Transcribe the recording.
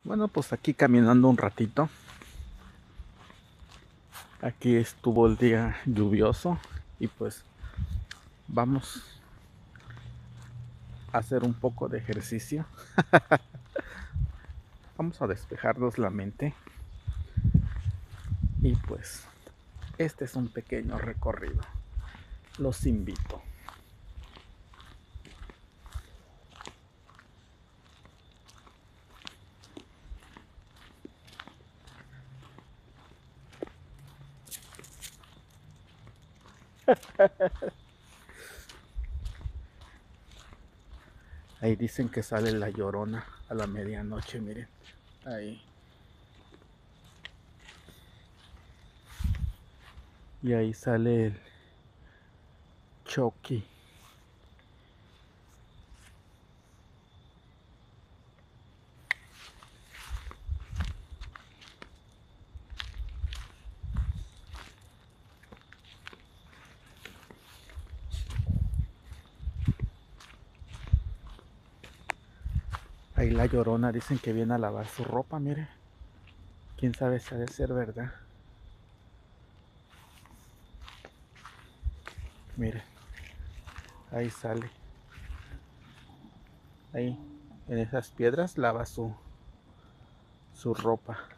Bueno, pues aquí caminando un ratito. Aquí estuvo el día lluvioso y pues vamos a hacer un poco de ejercicio. Vamos a despejarnos la mente y pues este es un pequeño recorrido. Los invito. Ahí dicen que sale la Llorona a la medianoche, miren. Ahí. Y ahí sale el Chucky. Ahí la Llorona dicen que viene a lavar su ropa, mire. Quién sabe si ha de ser verdad. Mire, ahí sale. Ahí, en esas piedras lava su ropa.